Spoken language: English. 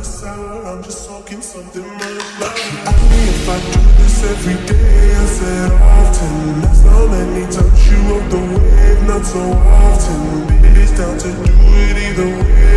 sour, I'm just talking something much louder. Ask me if I do this every day, I said often. That's how many times you rode the wave, not so often. It's down to do it either way.